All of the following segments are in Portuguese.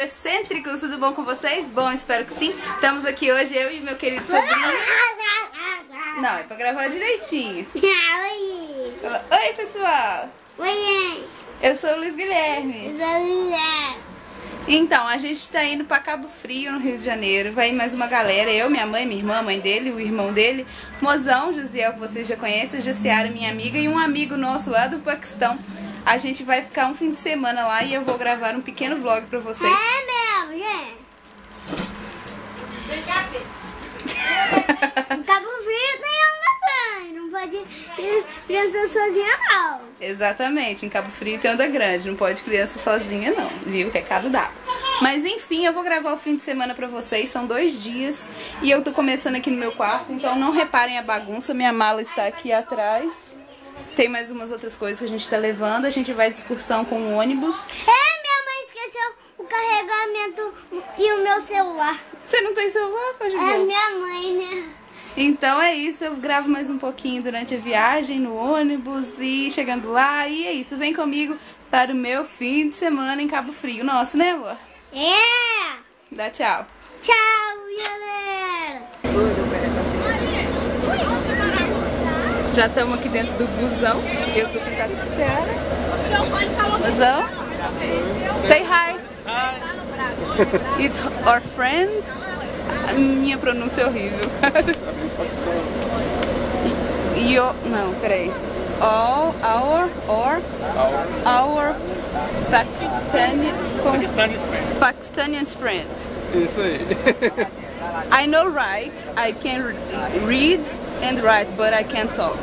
excêntricos, tudo bom com vocês? Bom, espero que sim. Estamos aqui hoje, eu e meu querido sobrinho. Não, é pra gravar direitinho. Oi! Oi, pessoal! Oi! Eu sou o Luiz Guilherme. Então, a gente tá indo pra Cabo Frio, no Rio de Janeiro. Vai ir mais uma galera, eu, minha mãe, minha irmã, a mãe dele, o irmão dele, Mozão, Josiel, que vocês já conhecem, Jaciara, minha amiga, e um amigo nosso lá do Paquistão. A gente vai ficar um fim de semana lá e eu vou gravar um pequeno vlog pra vocês. É mesmo, gente. Cabo Frio tem onda grande, não pode ir criança sozinha não. Exatamente, em Cabo Frio tem onda grande, não pode criança sozinha não, viu? Recado dado. Mas enfim, eu vou gravar o fim de semana pra vocês, são 2 dias e eu tô começando aqui no meu quarto, então não reparem a bagunça, minha mala está aqui atrás. Tem mais umas outras coisas que a gente tá levando, a gente vai de excursão com o ônibus. Minha mãe esqueceu o carregamento e o meu celular. Você não tem celular, pode ver? É minha mãe, né? Então é isso, eu gravo mais um pouquinho durante a viagem no ônibus e chegando lá, e é isso, vem comigo para o meu fim de semana em Cabo Frio. Nossa, né, amor? É! Dá tchau. Tchau, galera! Já estamos aqui dentro do busão, eu tô sentada com a Ciara. Busão? Say hi! It's our friend. Minha pronúncia é horrível, cara. Não, peraí. Our Pakistani friend. Isso aí. I know write, I can read and write, but I can't talk.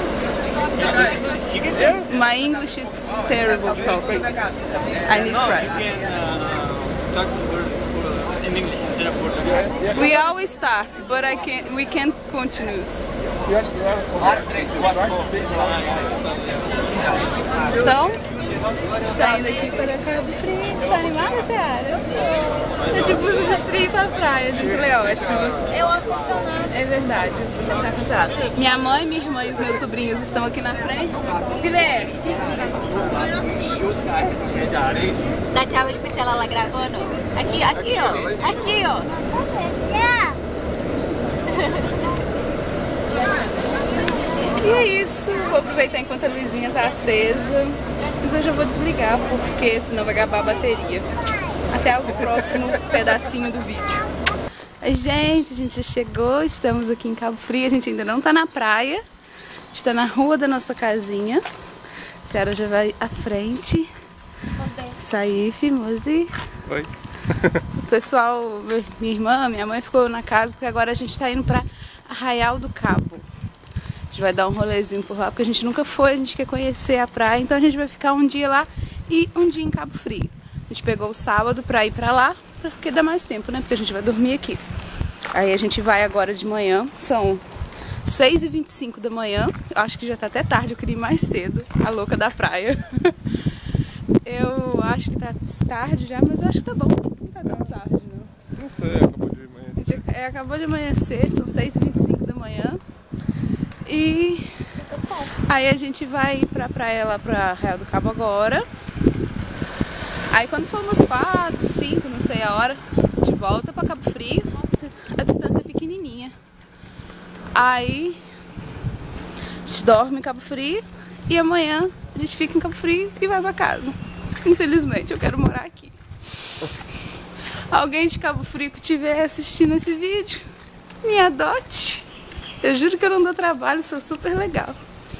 My English is terrible talking. I need practice. In English instead of Portuguese. We always start, but we can't continue. Então, está indo aqui para Cabo Frio. Está animada, Ciara? Eu de blusa de frio para a praia, gente, é ótimo. É o ar-condicionado. É verdade, o busão está condicionado. Minha mãe, minha irmã e os meus sobrinhos estão aqui na frente. Guilherme. Dá tchau ele pra ela lá gravando. Aqui, ó. Aqui, ó. Tchau! E é isso, vou aproveitar enquanto a luzinha tá acesa. Mas eu já vou desligar, porque senão vai acabar a bateria. Até o próximo pedacinho do vídeo. Oi, gente, a gente já chegou, estamos aqui em Cabo Frio. A gente ainda não tá na praia, está na rua da nossa casinha. A Ciara já vai à frente. Saí, Mozi. Oi. O pessoal, minha irmã, minha mãe ficou na casa, porque agora a gente tá indo pra Arraial do Cabo. A gente vai dar um rolezinho por lá, porque a gente nunca foi, a gente quer conhecer a praia, então a gente vai ficar um dia lá e um dia em Cabo Frio. A gente pegou o sábado pra ir pra lá, porque dá mais tempo, né? Porque a gente vai dormir aqui. Aí a gente vai agora de manhã, são 6h25 da manhã. Eu acho que já tá até tarde, eu queria ir mais cedo, a louca da praia. Eu acho que tá tarde já, mas eu acho que tá bom. Não tá tão tarde, não. Não sei, acabou de amanhecer. Acabou de amanhecer, são 6h25 da manhã. E aí a gente vai ir pra praia lá pra Arraial do Cabo agora. Aí quando formos 4, 5, não sei a hora, a gente volta pra Cabo Frio. A distância é pequenininha. Aí a gente dorme em Cabo Frio e amanhã a gente fica em Cabo Frio e vai pra casa. Infelizmente eu quero morar aqui. Alguém de Cabo Frio que estiver assistindo esse vídeo, me adote. Eu juro que eu não dou trabalho, sou super legal.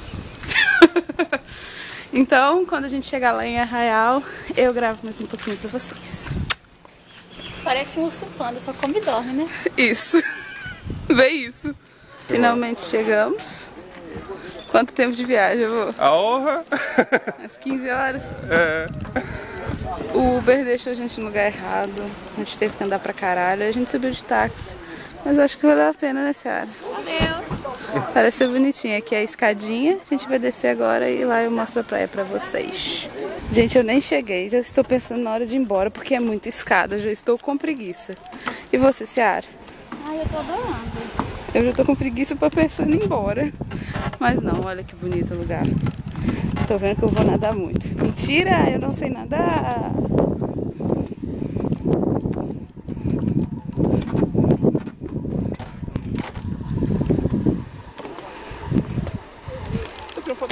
Então, quando a gente chegar lá em Arraial, eu gravo mais um pouquinho pra vocês. Parece um urso panda, só come e dorme, né? Isso. Vê isso. Finalmente chegamos. Quanto tempo de viagem, avô? A honra? Às 15 horas. É. O Uber deixou a gente no lugar errado. A gente teve que andar pra caralho. A gente subiu de táxi. Mas acho que valeu a pena, né, Ciara? Valeu! Parece ser bonitinha. Aqui é a escadinha. A gente vai descer agora e lá eu mostro a praia pra vocês. Gente, eu nem cheguei. Já estou pensando na hora de ir embora porque é muita escada. Eu já estou com preguiça. E você, Ciara? Ai, eu tô adorando. Eu já tô com preguiça pra pensar em ir embora. Mas não, olha que bonito o lugar. Tô vendo que eu vou nadar muito. Mentira, eu não sei nadar.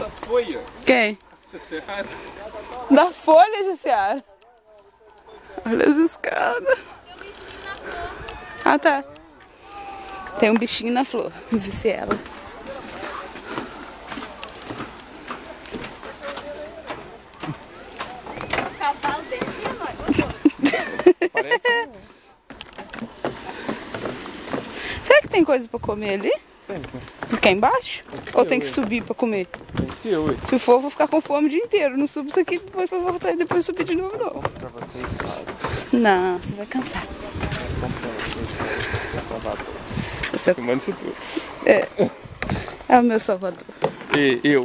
das folhas. Quem? Jaciara. Da folha, Jaciara. Olha as escadas. Ah, tá. Tem um bichinho na flor, disse ela. O cavalo desse agora. Parece. Será que tem coisa pra comer ali? Tem. Aqui embaixo? Ou tem que subir pra comer? Tem que eu, ué. Se for, eu vou ficar com fome o dia inteiro. Não subo isso aqui depois pra voltar e depois subir de novo, não. Pra você em casa. Não, você vai cansar. Como pra você? Salvador. Você Filmando isso tudo. é o meu salvador. E eu.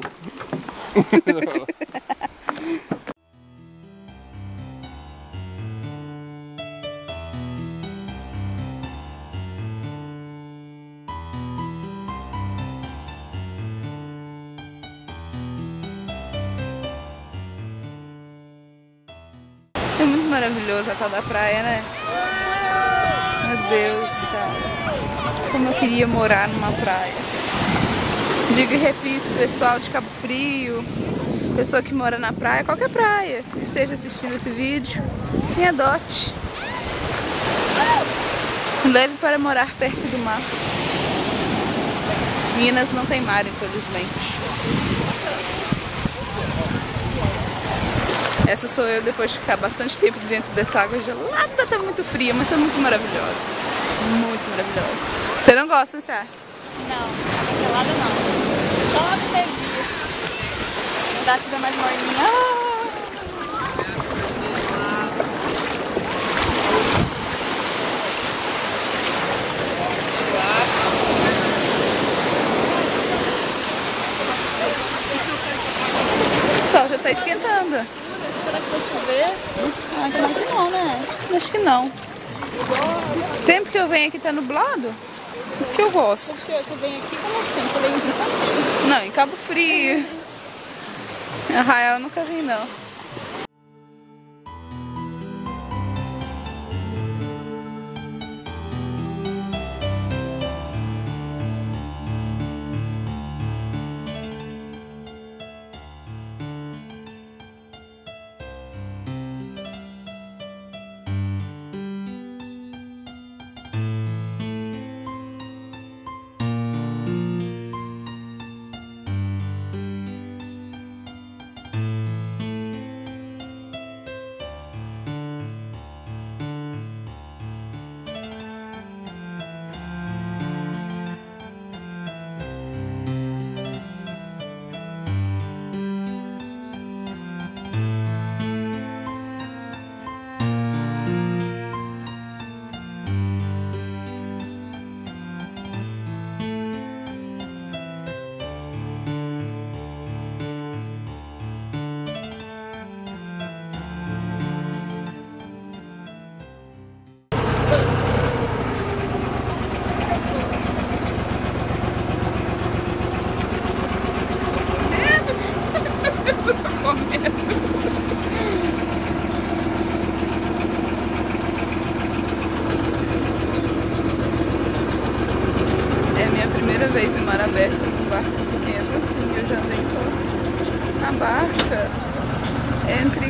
É muito maravilhoso a tal da praia, né? Meu Deus, cara. Como eu queria morar numa praia. Digo e repito, pessoal de Cabo Frio, pessoa que mora na praia, qualquer praia, que esteja assistindo esse vídeo, me adote. Me leve para morar perto do mar. Minas não tem mar, infelizmente. Essa sou eu depois de ficar bastante tempo dentro dessa água gelada. Tá muito fria, mas tá muito maravilhosa. Muito maravilhosa. Você não gosta, Sá? Não, água gelada não. Só no meio-dia. Não dá tudo mais morninha. O sol já tá esquentando. Será que vai chover? Ah, que não, né? Acho que não. Sempre que eu venho aqui tá nublado. O que eu gosto. Porque você vem aqui, como assim? Você vem aqui também? Não, em Cabo Frio. Em Arraial eu nunca vim, não. É a minha primeira vez em mar aberto, num barco pequeno assim. Eu já andei só na barca entre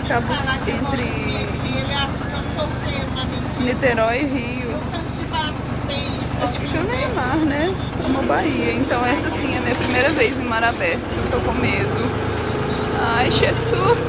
Niterói e Rio. Acho que é mar, né? É uma baía. Então essa sim é a minha primeira vez em mar aberto. Tô com medo. Ai, Jesus!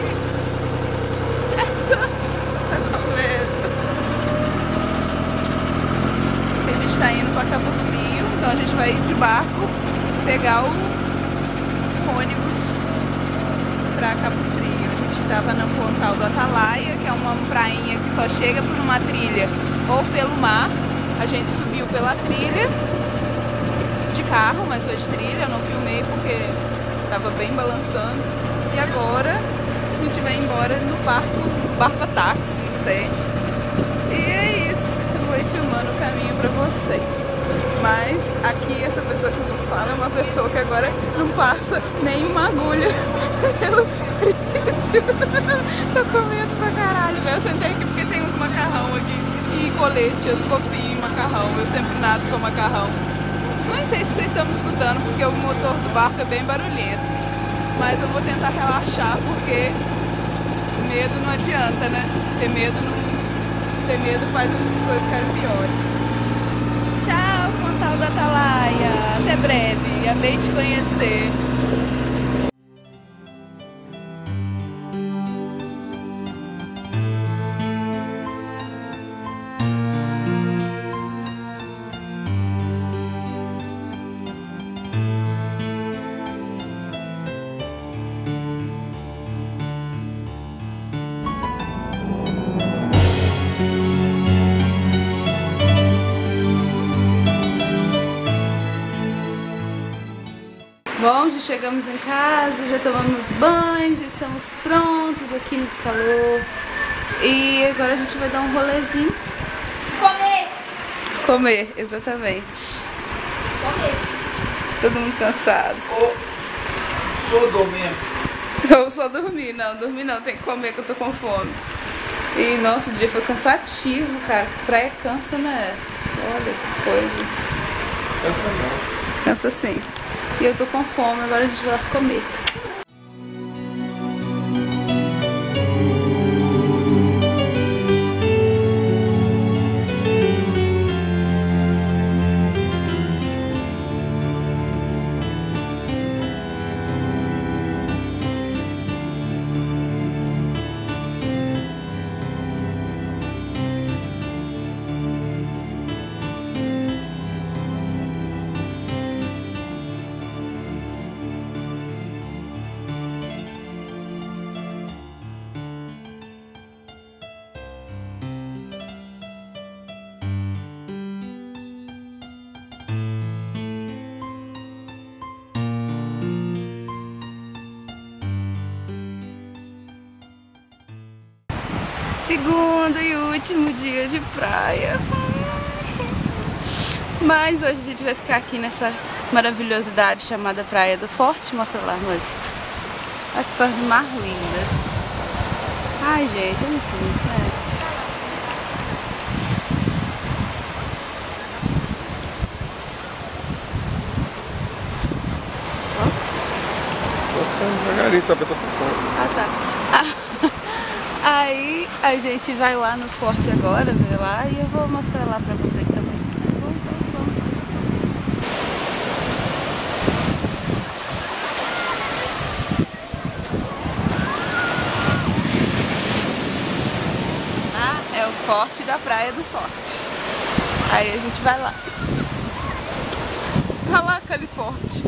A gente tá indo pra Cabo Frio, então a gente vai de barco pegar o ônibus pra Cabo Frio. A gente tava no Pontal do Atalaia, que é uma prainha que só chega por uma trilha ou pelo mar. A gente subiu pela trilha de carro, mas foi de trilha, eu não filmei porque tava bem balançando. E agora a gente vai embora no barco táxi, não sei. E é isso, eu vou ir filmando o caminho pra vocês. Mas aqui essa pessoa que nos fala é uma pessoa que agora não passa nenhuma agulha pelo precipício. Tô com medo pra caralho, velho. Eu sentei aqui porque tem uns macarrão aqui e colete, eu confio em macarrão, eu sempre nado com macarrão. Não sei se vocês estão me escutando porque o motor do barco é bem barulhento. Mas eu vou tentar relaxar porque medo não adianta, né? Ter medo faz as coisas ficarem piores. Tchau, Pontal do Atalaia. Até breve. Amei te conhecer. Bom, já chegamos em casa, já tomamos banho, já estamos prontos aqui nesse calor. E agora a gente vai dar um rolezinho. Comer! Comer, exatamente. Comer. Todo mundo cansado. Só dormir. Eu só dormir, não, tem que comer que eu tô com fome. E nossa, o dia foi cansativo, cara. Praia cansa, né? Olha que coisa. Cansa não. Cansa sim. E eu tô com fome, agora a gente vai lá comer. Segundo e último dia de praia. Mas hoje a gente vai ficar aqui nessa maravilhosidade chamada Praia do Forte. Mostra lá, moça. Olha que coisa mais linda. Ai, gente, é muito lindo, né? Pode ser devagarinho, só a pessoa por fora. Ah, tá. Aí a gente vai lá no forte agora, ver lá, e eu vou mostrar lá pra vocês também. Bom, então vamos lá. Ah, é o forte da Praia do Forte. Aí a gente vai lá. Olha lá aquele forte.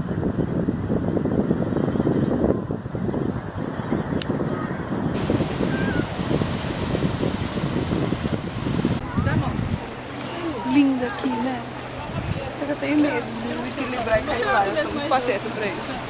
Linda aqui, né? Eu tenho medo de me equilibrar e cair lá. Eu sou muito pateta pra isso.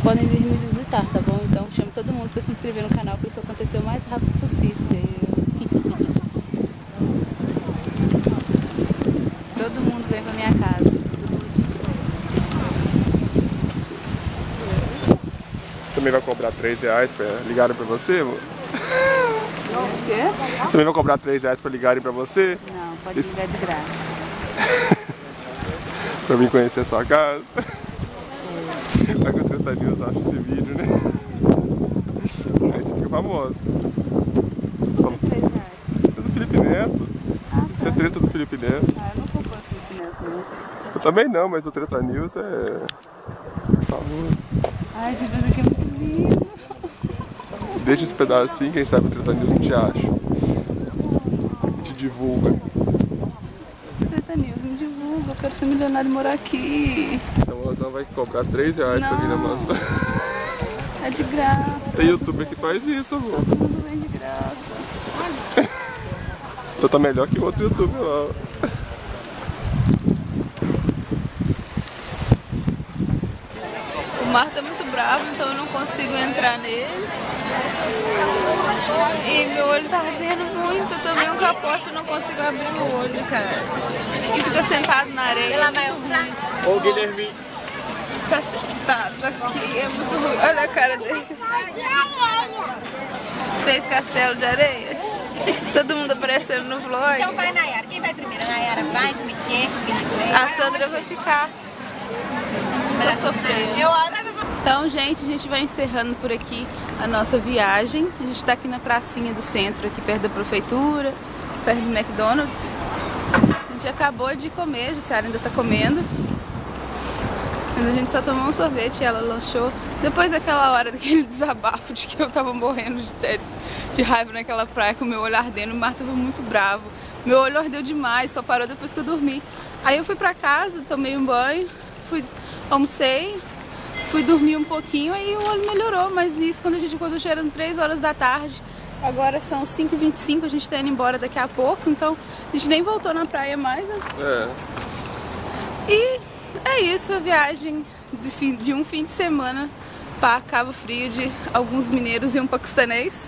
podem vir me visitar, tá bom? Então chamo todo mundo para se inscrever no canal para isso acontecer o mais rápido possível. Todo mundo vem pra minha casa. Você também vai cobrar R$3 pra ligarem pra você, amor? O quê? Você também vai cobrar R$3 pra ligarem pra você? Não, pode ligar de graça. Pra mim conhecer a sua casa? Vai que o 30 News acha esse vídeo, né? Aí você fica famoso. É do Felipe Neto. Isso é treta do Felipe Neto. Ah, eu não acompanho o Felipe Neto, não. Eu também não, mas o Treta News é... famoso. Ai, gente, isso aqui é muito lindo. Deixa esse pedacinho, quem sabe o Treta News não te acha. Te divulga. Treta News, me divulga, eu quero ser milionário e morar aqui. Então a mansão vai cobrar R$3 pra vir na mansão. É de graça. Tem youtuber que faz isso, amor. Todo mundo vem de graça. Então tá melhor que o outro youtuber lá. O mar tá muito bravo, então eu não consigo entrar nele. E meu olho tá ardendo muito, eu tomei um capote e não consigo abrir o olho, cara. E fica sentado na areia. Ela vai usar? Ô Guilherme. Fica sentado aqui, é muito ruim. Olha a cara dele. Fez castelo de areia? Todo mundo aparecendo no vlog. Então vai, Nayara. Quem vai primeiro? A Nayara vai, comer quê? A Sandra vai ficar. Tô sofrendo. Então, gente, a gente vai encerrando por aqui a nossa viagem. A gente tá aqui na pracinha do centro, aqui perto da prefeitura, perto do McDonald's. A gente acabou de comer, a Jussiara ainda tá comendo. Mas a gente só tomou um sorvete e ela lanchou. Depois daquela hora, daquele desabafo de que eu tava morrendo de raiva naquela praia, com o meu olho ardendo, o mar tava muito bravo. Meu olho ardeu demais, só parou depois que eu dormi. Aí eu fui pra casa, tomei um banho, almocei, fui dormir um pouquinho, aí o olho melhorou. Mas isso quando a gente acordou já eram 3 horas da tarde. Agora são 5h25, a gente tá indo embora daqui a pouco, então a gente nem voltou na praia mais, né? E é isso, a viagem de um fim de semana para Cabo Frio de alguns mineiros e um paquistanês.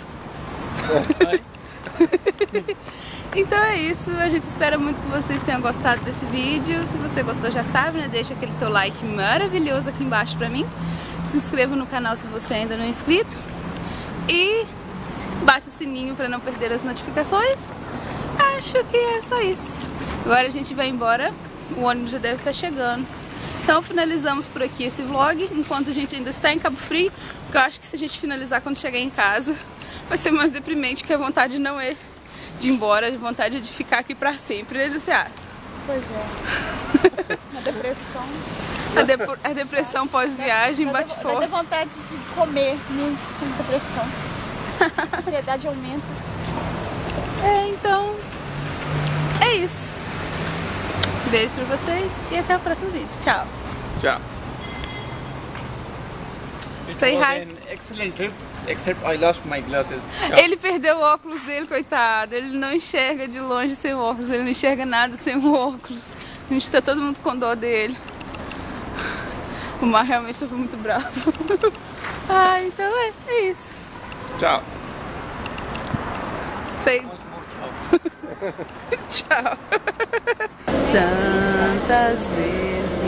Então é isso, a gente espera muito que vocês tenham gostado desse vídeo. Se você gostou, já sabe, né? Deixa aquele seu like maravilhoso aqui embaixo pra mim. Se inscreva no canal se você ainda não é inscrito. E bate o sininho pra não perder as notificações. Acho que é só isso. Agora a gente vai embora, o ônibus já deve estar chegando. Então finalizamos por aqui esse vlog, enquanto a gente ainda está em Cabo Frio. Porque eu acho que se a gente finalizar quando chegar em casa, vai ser mais deprimente, que a vontade não é de ir embora, a vontade é de ficar aqui pra sempre, né, Jussiara? Pois é. A depressão. A depressão pós-viagem bate forte. Vai ter vontade de comer muito com depressão. A ansiedade aumenta. Então, é isso. Beijo pra vocês e até o próximo vídeo. Tchau. Tchau. Say hi. An excellent trip, except I lost my glasses. Ele perdeu o óculos dele, coitado. Ele não enxerga de longe sem o óculos. Ele não enxerga nada sem o óculos. A gente tá todo mundo com dó dele. O mar realmente foi muito bravo. Então é isso. Tchau. Sei. Tchau. Tantas vezes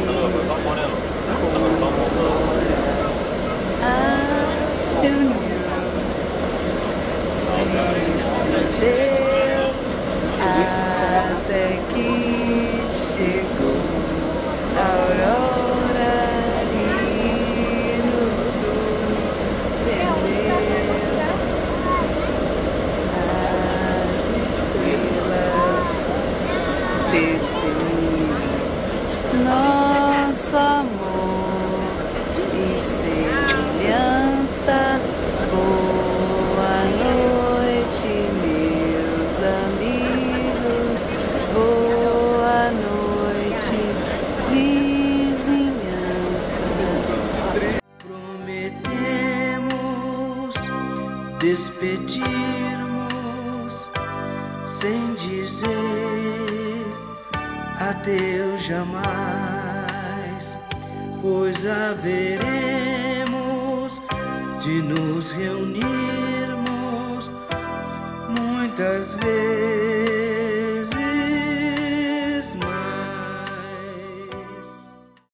a reunião se estendeu até que chegou a aurora e no sul perdeu as estrelas testemunham nosso amor e semelhança. Boa noite, meus amigos. Boa noite, vizinhança. Prometemos despedirmos sem dizer adeus jamais, pois haveremos de nos reunirmos muitas vezes.